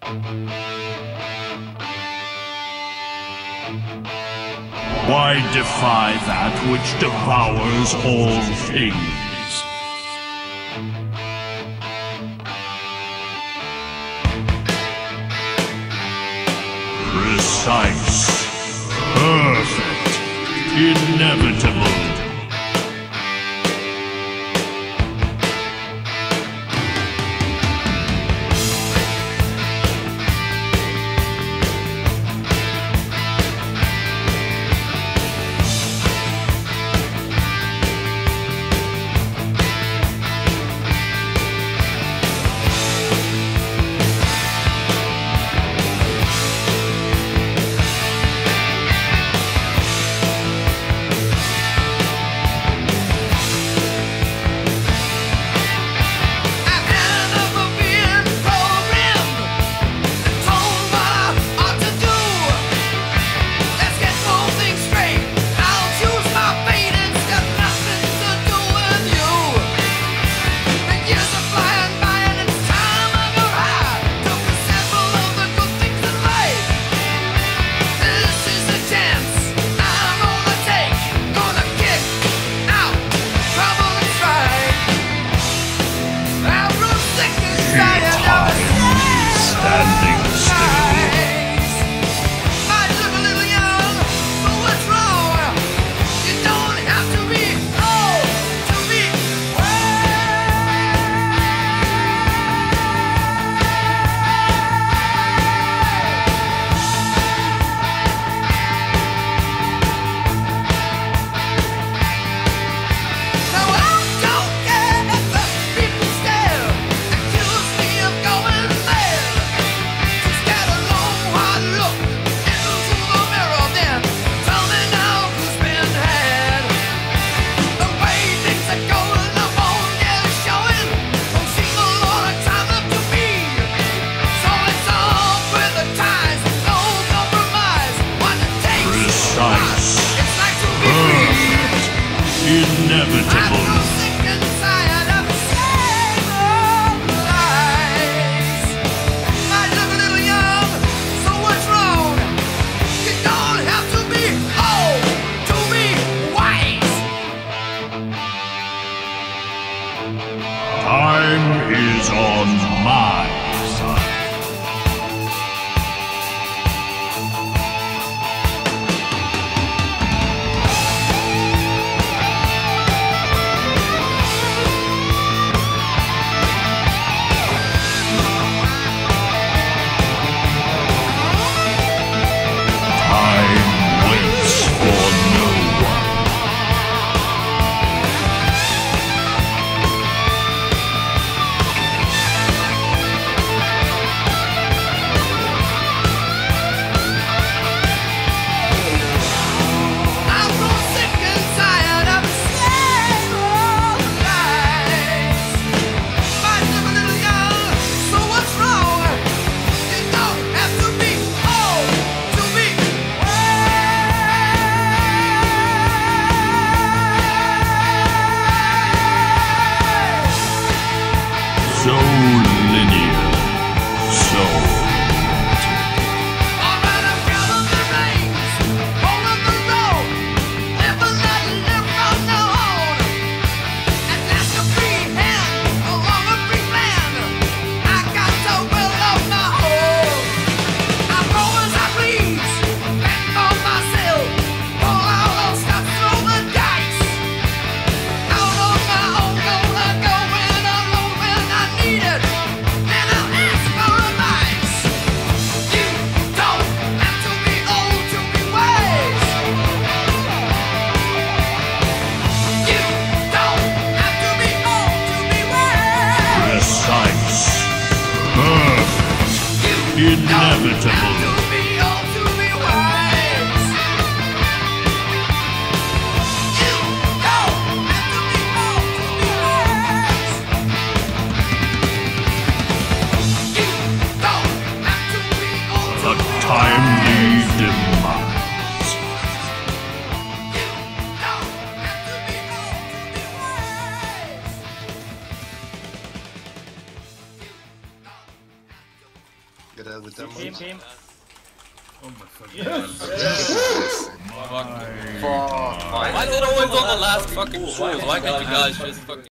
Why defy that which devours all things? Precise, perfect, inevitable. Inevitable. Time is on my side. So linear, so romantic. Alright, I'm counting the reins, holding the road, live a live on the own. At last a free hand, along a free land. I got so well on my own. I roll as I please, bet on myself, pull out all stops, throw the dice. Out on my own, gonna go in alone when I need it. Then I'll ask for advice. You don't have to be old to be wise. You don't have to be old to be wise. Precise, perfect, You don't have inevitable. to be old to be wise. You don't have to be old to be wise. You don't have to be old to A be wise. timely demise. You don't have to be old to be wise. Get out with them Team, ones. team. Oh my fucking Fuck. Why is it always on the last fucking choice? Why can't you guys just fucking